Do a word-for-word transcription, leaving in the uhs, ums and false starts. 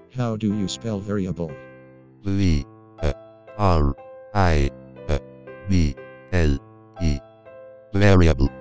How do you spell variable? V A R I A B L E. Variable.